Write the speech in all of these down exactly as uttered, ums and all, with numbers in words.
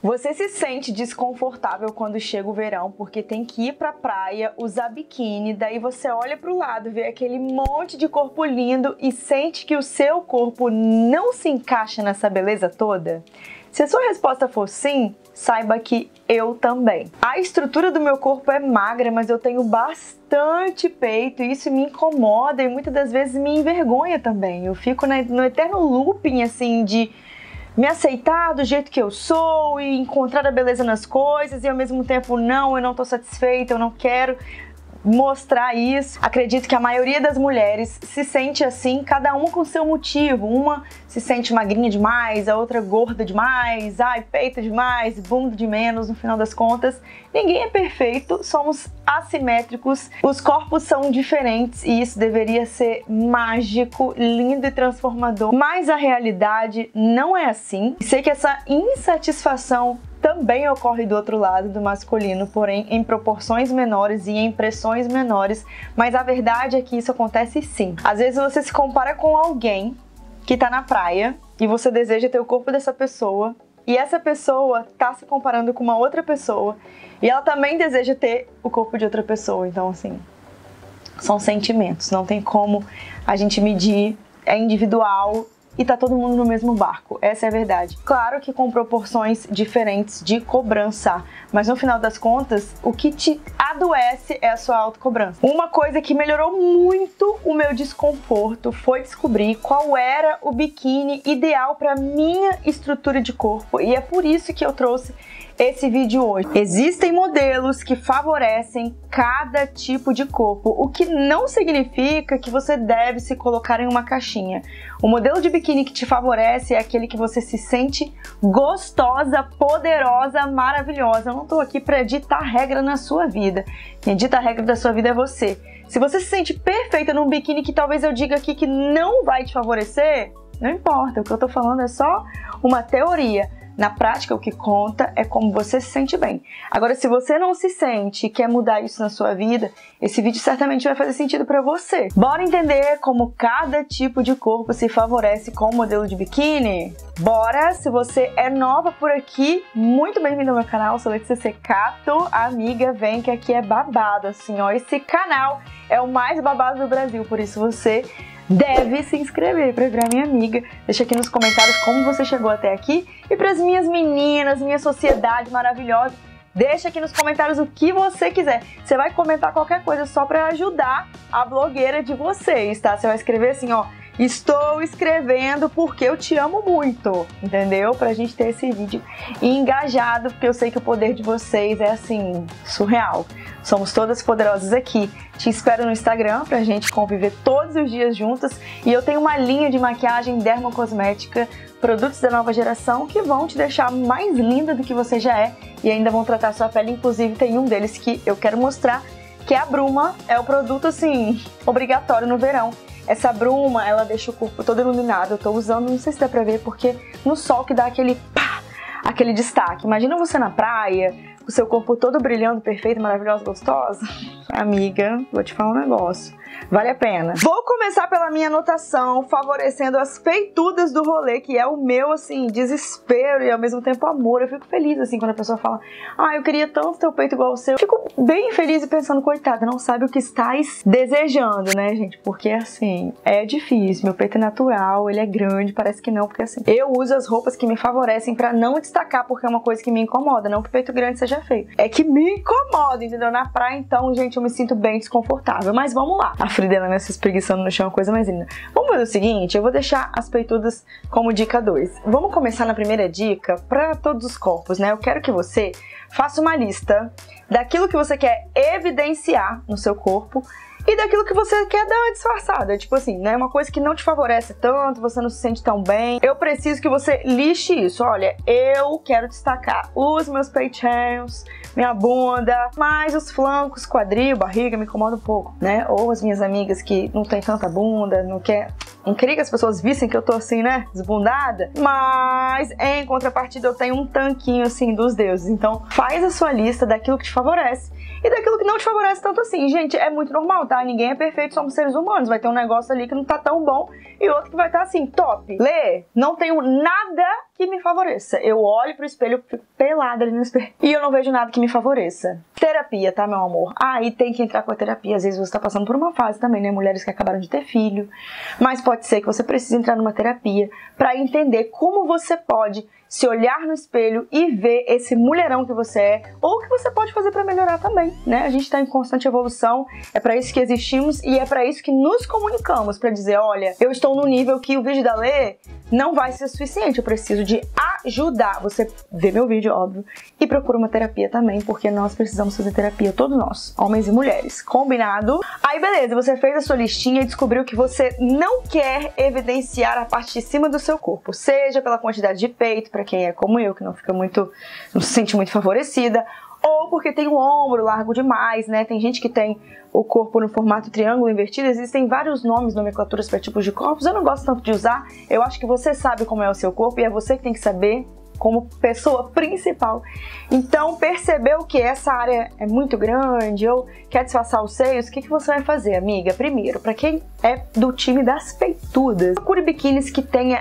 Você se sente desconfortável quando chega o verão porque tem que ir pra praia, usar biquíni, daí você olha pro lado, vê aquele monte de corpo lindo e sente que o seu corpo não se encaixa nessa beleza toda? Se a sua resposta for sim, saiba que eu também. A estrutura do meu corpo é magra, mas eu tenho bastante peito e isso me incomoda e muitas das vezes me envergonha também. Eu fico no eterno looping assim de me aceitar do jeito que eu sou e encontrar a beleza nas coisas e ao mesmo tempo não, eu não tô satisfeita, eu não quero mostrar isso. Acredito que a maioria das mulheres se sente assim, cada uma com seu motivo. Uma se sente magrinha demais, a outra gorda demais, ai, peito demais, bunda de menos, no final das contas. Ninguém é perfeito, somos assimétricos, os corpos são diferentes e isso deveria ser mágico, lindo e transformador. Mas a realidade não é assim. Sei que essa insatisfação também ocorre do outro lado do masculino, porém em proporções menores e em pressões menores, mas a verdade é que isso acontece sim. Às vezes você se compara com alguém que tá na praia e você deseja ter o corpo dessa pessoa e essa pessoa tá se comparando com uma outra pessoa e ela também deseja ter o corpo de outra pessoa, então assim, são sentimentos, não tem como a gente medir, é individual. E tá todo mundo no mesmo barco, essa é a verdade. Claro que com proporções diferentes de cobrança, mas no final das contas, o que te adoece é a sua autocobrança. Uma coisa que melhorou muito o meu desconforto foi descobrir qual era o biquíni ideal para minha estrutura de corpo e é por isso que eu trouxe esse vídeo hoje. Existem modelos que favorecem cada tipo de corpo, o que não significa que você deve se colocar em uma caixinha. O modelo de biquíni que te favorece é aquele que você se sente gostosa, poderosa, maravilhosa. Eu não tô aqui para ditar regra na sua vida. Quem dita a regra da sua vida é você. Se você se sente perfeita num biquíni que talvez eu diga aqui que não vai te favorecer, não importa. O que eu tô falando é só uma teoria. Na prática, o que conta é como você se sente bem. Agora, se você não se sente e quer mudar isso na sua vida, esse vídeo certamente vai fazer sentido para você. Bora entender como cada tipo de corpo se favorece com o modelo de biquíni? Bora! Se você é nova por aqui, muito bem-vindo ao meu canal. Sou Letícia Secato, amiga, vem que aqui é babado, assim, ó. Esse canal é o mais babado do Brasil, por isso você deve se inscrever para virar minha amiga. Deixa aqui nos comentários como você chegou até aqui. E para as minhas meninas, minha sociedade maravilhosa, deixa aqui nos comentários o que você quiser. Você vai comentar qualquer coisa só para ajudar a blogueira de vocês, tá? Você vai escrever assim, ó, estou escrevendo porque eu te amo muito, entendeu? Pra gente ter esse vídeo engajado, porque eu sei que o poder de vocês é assim, surreal. Somos todas poderosas aqui. Te espero no Instagram pra gente conviver todos os dias juntas. E eu tenho uma linha de maquiagem dermocosmética, produtos da nova geração que vão te deixar mais linda do que você já é e ainda vão tratar sua pele. Inclusive tem um deles que eu quero mostrar, que é a Bruma. É o produto assim, obrigatório no verão. Essa bruma, ela deixa o corpo todo iluminado. Eu tô usando, não sei se dá pra ver, porque no sol que dá aquele pá, aquele destaque. Imagina você na praia, o seu corpo todo brilhando, perfeito, maravilhosa, gostosa. Amiga, vou te falar um negócio. Vale a pena. Vou começar pela minha anotação, favorecendo as peitudas do rolê, que é o meu, assim, desespero e ao mesmo tempo amor. Eu fico feliz, assim, quando a pessoa fala, ah, eu queria tanto ter o peito igual ao seu. Eu fico bem feliz e pensando, coitada, não sabe o que estás desejando, né, gente? Porque, assim, é difícil. Meu peito é natural, ele é grande, parece que não, porque, assim, eu uso as roupas que me favorecem pra não destacar, porque é uma coisa que me incomoda. Não que o peito grande seja feio. É que me incomoda, entendeu? Na praia, então, gente, eu me sinto bem desconfortável. Mas vamos lá. A Frida Helena se espreguiçando no chão é uma coisa mais linda. Vamos fazer o seguinte, eu vou deixar as peitudas como dica dois. Vamos começar na primeira dica para todos os corpos, né? Eu quero que você faça uma lista daquilo que você quer evidenciar no seu corpo e daquilo que você quer dar uma disfarçada. Tipo assim, né? Uma coisa que não te favorece tanto, você não se sente tão bem. Eu preciso que você lixe isso. Olha, eu quero destacar os meus peitinhos, minha bunda, mais os flancos, quadril, barriga, me incomoda um pouco, né? Ou as minhas amigas que não tem tanta bunda, não quer... Não queria que as pessoas vissem que eu tô assim, né? Desbundada. Mas, em contrapartida, eu tenho um tanquinho, assim, dos deuses. Então, faz a sua lista daquilo que te favorece. e daquilo que não te favorece tanto assim. Gente, é muito normal, tá? Ninguém é perfeito, somos seres humanos. Vai ter um negócio ali que não tá tão bom e outro que vai estar assim, top. Lê, não tenho nada que me favoreça. Eu olho pro espelho, fico pelada ali no espelho e eu não vejo nada que me favoreça. Terapia, tá, meu amor? Ah, e tem que entrar com a terapia. Às vezes você tá passando por uma fase também, né? Mulheres que acabaram de ter filho. Mas pode ser que você precise entrar numa terapia pra entender como você pode se olhar no espelho e ver esse mulherão que você é, ou o que você pode fazer para melhorar também, né? A gente está em constante evolução, é para isso que existimos e é para isso que nos comunicamos, para dizer, olha, eu estou no nível que o vídeo da Lê não vai ser suficiente, eu preciso de ajudar. Você vê meu vídeo, óbvio, e procura uma terapia também, porque nós precisamos fazer terapia, todos nós, homens e mulheres, combinado? Aí beleza, você fez a sua listinha e descobriu que você não quer evidenciar a parte de cima do seu corpo, seja pela quantidade de peito, para quem é como eu, que não fica muito, não se sente muito favorecida, ou porque tem o ombro largo demais, né? Tem gente que tem o corpo no formato triângulo invertido, existem vários nomes, nomenclaturas para tipos de corpos, eu não gosto tanto de usar, eu acho que você sabe como é o seu corpo e é você que tem que saber como pessoa principal. Então, percebeu que essa área é muito grande ou quer disfarçar os seios, o que, que você vai fazer, amiga? Primeiro, para quem é do time das peitudas, procure biquínis que tenha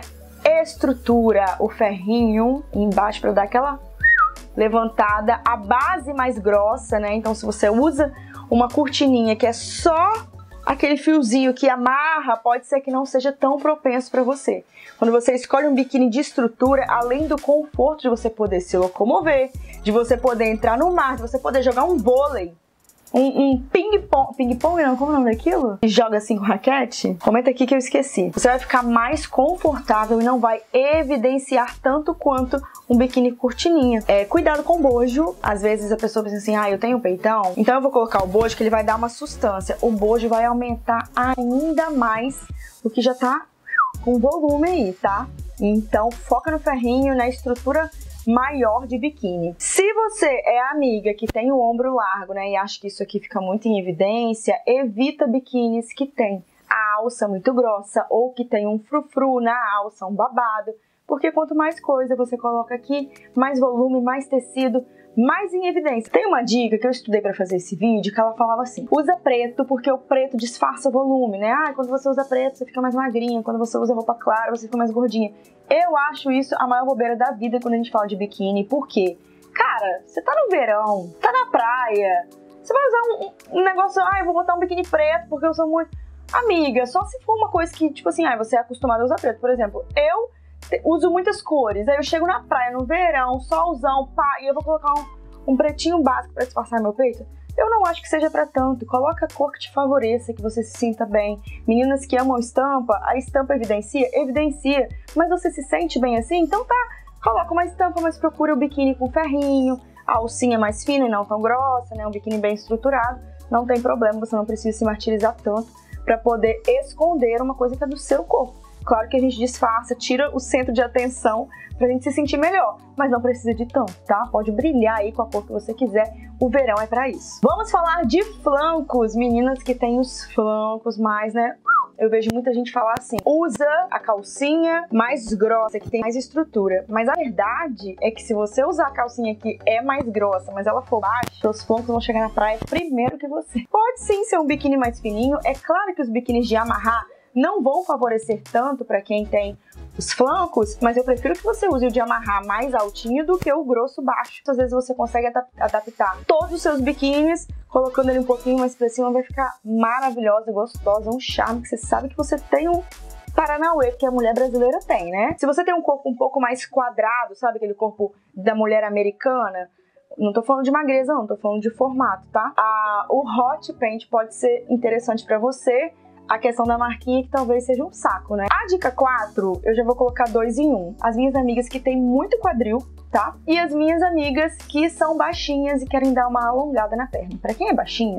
estrutura, o ferrinho embaixo para dar aquela levantada, a base mais grossa, né? Então, se você usa uma cortininha que é só aquele fiozinho que amarra, pode ser que não seja tão propenso para você. Quando você escolhe um biquíni de estrutura, além do conforto de você poder se locomover, de você poder entrar no mar, de você poder jogar um vôlei, um, um ping-pong, ping-pong não, como é o nome daquilo? E joga assim com raquete? Comenta aqui que eu esqueci. Você vai ficar mais confortável e não vai evidenciar tanto quanto um biquíni cortininha. É, cuidado com o bojo. Às vezes a pessoa pensa assim, ah, eu tenho peitão, então eu vou colocar o bojo que ele vai dar uma sustância. O bojo vai aumentar ainda mais o que já tá com volume aí, tá? Então foca no ferrinho, na estrutura maior de biquíni. Se você é amiga que tem o ombro largo, né, e acha que isso aqui fica muito em evidência, evita biquínis que tem a alça muito grossa ou que tem um frufru na alça, um babado, porque quanto mais coisa você coloca aqui, mais volume, mais tecido, mais em evidência. Tem uma dica que eu estudei para fazer esse vídeo que ela falava assim, usa preto porque o preto disfarça volume, né? Ah, quando você usa preto você fica mais magrinha, quando você usa roupa clara você fica mais gordinha. Eu acho isso a maior bobeira da vida quando a gente fala de biquíni, porque, cara, você tá no verão, tá na praia, você vai usar um, um negócio, ah, eu vou botar um biquíni preto porque eu sou muito... Amiga, só se for uma coisa que, tipo assim, ah, você é acostumada a usar preto. Por exemplo, eu uso muitas cores, aí eu chego na praia no verão, solzão, pá, e eu vou colocar um, um pretinho básico pra disfarçar meu peito. Eu não acho que seja pra tanto. Coloca a cor que te favoreça, que você se sinta bem. Meninas que amam estampa, a estampa evidencia? Evidencia. Mas você se sente bem assim? Então tá, coloca uma estampa, mas procura o biquíni com ferrinho, a alcinha mais fina e não tão grossa, né? Um biquíni bem estruturado. Não tem problema, você não precisa se martirizar tanto pra poder esconder uma coisa que é do seu corpo. Claro que a gente disfarça, tira o centro de atenção pra gente se sentir melhor, mas não precisa de tanto, tá? Pode brilhar aí com a cor que você quiser, o verão é pra isso. Vamos falar de flancos, meninas que têm os flancos mais, né? Eu vejo muita gente falar assim, usa a calcinha mais grossa, que tem mais estrutura. Mas a verdade é que se você usar a calcinha que é mais grossa, mas ela for baixa, seus flancos vão chegar na praia primeiro que você. Pode sim ser um biquíni mais fininho, é claro que os biquínis de amarrar não vão favorecer tanto para quem tem os flancos, mas eu prefiro que você use o de amarrar mais altinho do que o grosso baixo. Às vezes você consegue adaptar todos os seus biquínis, colocando ele um pouquinho mais pra cima, vai ficar maravilhosa, gostosa, um charme que você sabe que você tem um paranauê que a mulher brasileira tem, né? Se você tem um corpo um pouco mais quadrado, sabe aquele corpo da mulher americana, não tô falando de magreza não, tô falando de formato, tá? Ah, o hot paint pode ser interessante pra você. A questão da marquinha que talvez seja um saco, né? A dica quatro, eu já vou colocar dois em um. As minhas amigas que têm muito quadril, tá? E as minhas amigas que são baixinhas e querem dar uma alongada na perna. Pra quem é baixinha,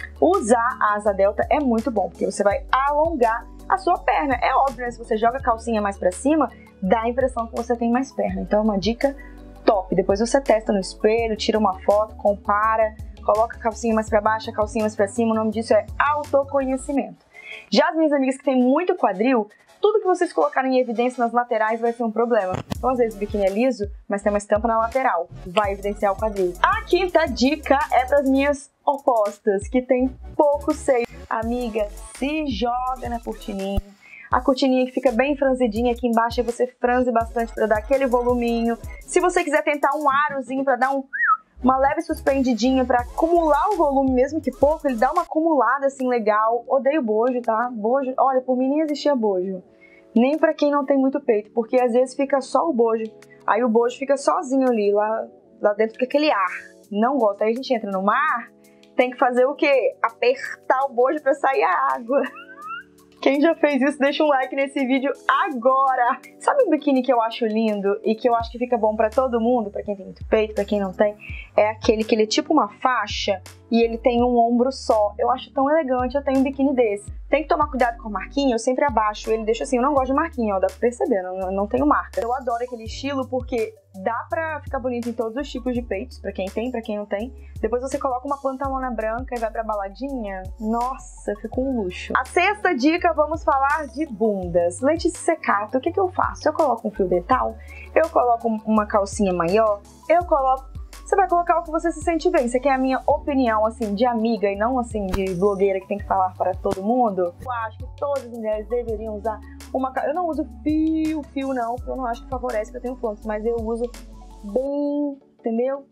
usar a asa delta é muito bom, porque você vai alongar a sua perna. É óbvio, né? Se você joga a calcinha mais pra cima, dá a impressão que você tem mais perna. Então é uma dica top. Depois você testa no espelho, tira uma foto, compara, coloca a calcinha mais pra baixo, a calcinha mais pra cima. O nome disso é autoconhecimento. Já as minhas amigas que têm muito quadril, tudo que vocês colocarem em evidência nas laterais vai ser um problema. Então, às vezes, o biquíni é liso, mas tem uma estampa na lateral. Vai evidenciar o quadril. A quinta dica é para as minhas opostas, que tem pouco seio. Amiga, se joga na cortininha. A cortininha que fica bem franzidinha aqui embaixo, e você franze bastante para dar aquele voluminho. Se você quiser tentar um arozinho para dar um... uma leve suspendidinha pra acumular o volume, mesmo que pouco, ele dá uma acumulada assim legal. Odeio bojo, tá? Bojo, olha, por mim nem existia bojo. Nem pra quem não tem muito peito, porque às vezes fica só o bojo. Aí o bojo fica sozinho ali, lá, lá dentro fica aquele ar. Não gosto. Aí a gente entra no mar, tem que fazer o quê? Apertar o bojo pra sair a água. Quem já fez isso, deixa um like nesse vídeo agora! Sabe um biquíni que eu acho lindo e que eu acho que fica bom pra todo mundo, pra quem tem muito peito, pra quem não tem? É aquele que ele é tipo uma faixa e ele tem um ombro só. Eu acho tão elegante, eu tenho um biquíni desse. Tem que tomar cuidado com a marquinha, eu sempre abaixo ele, deixa assim, eu não gosto de marquinha, ó, dá pra perceber, não, não tenho marca. Eu adoro aquele estilo porque dá pra ficar bonito em todos os tipos de peitos, pra quem tem, pra quem não tem. Depois você coloca uma pantalona branca e vai pra baladinha, nossa, fica um luxo. A sexta dica, vamos falar de bundas. Letícia Secato, o que que eu faço? Eu coloco um fio dental, eu coloco uma calcinha maior, eu coloco... Você vai colocar o que você se sente bem. Isso aqui é a minha opinião, assim, de amiga e não, assim, de blogueira que tem que falar para todo mundo. Eu acho que todas as mulheres deveriam usar uma... Eu não uso fio, fio não, porque eu não acho que favorece, porque eu tenho flancos, mas eu uso bem, entendeu?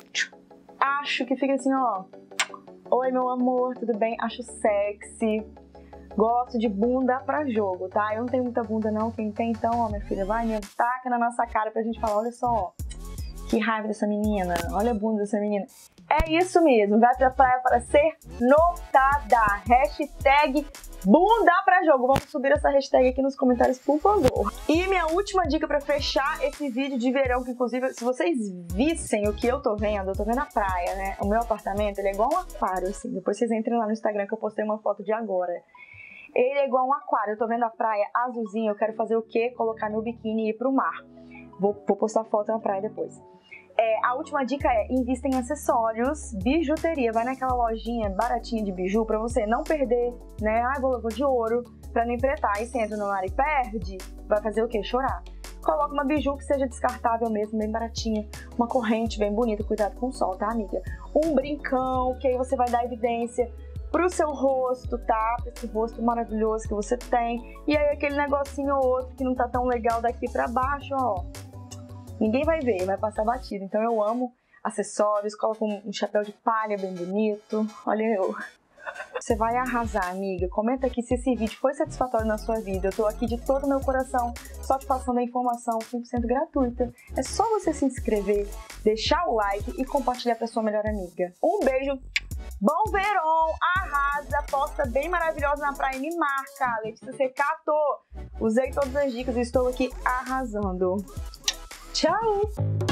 Acho que fica assim, ó. Oi, meu amor, tudo bem? Acho sexy. Gosto de bunda pra jogo, tá? Eu não tenho muita bunda não, quem tem então, ó, minha filha, vai, me taca na nossa cara pra gente falar, olha só, ó. Que raiva dessa menina, olha a bunda dessa menina. É isso mesmo, vai pra praia para ser notada. Hashtag bunda pra jogo. Vamos subir essa hashtag aqui nos comentários, por favor. E minha última dica pra fechar esse vídeo de verão, que inclusive, se vocês vissem o que eu tô vendo, eu tô vendo a praia, né? O meu apartamento, ele é igual um aquário, assim. Depois vocês entrem lá no Instagram que eu postei uma foto de agora. Ele é igual um aquário, eu tô vendo a praia azulzinha, eu quero fazer o quê? Colocar meu biquíni e ir pro mar. Vou, vou postar foto na praia depois. É, a última dica é, invista em acessórios, bijuteria, vai naquela lojinha baratinha de biju pra você não perder, né? Ah, vou, vou de ouro pra não empretar. Aí você entra no mar e perde, vai fazer o quê? Chorar. Coloca uma biju que seja descartável mesmo, bem baratinha, uma corrente bem bonita, cuidado com o sol, tá, amiga? Um brincão, que aí você vai dar evidência pro seu rosto, tá? Pra esse rosto maravilhoso que você tem. E aí aquele negocinho ou outro que não tá tão legal daqui pra baixo, ó. Ninguém vai ver, vai passar batido. Então eu amo acessórios, coloco um chapéu de palha bem bonito. Olha eu. Você vai arrasar, amiga. Comenta aqui se esse vídeo foi satisfatório na sua vida. Eu tô aqui de todo o meu coração, só te passando a informação cem por cento gratuita. É só você se inscrever, deixar o like e compartilhar pra sua melhor amiga. Um beijo. Bom verão, arrasa, posta bem maravilhosa na praia, me marca. Letícia Secato. Usei todas as dicas e estou aqui arrasando. Tchau!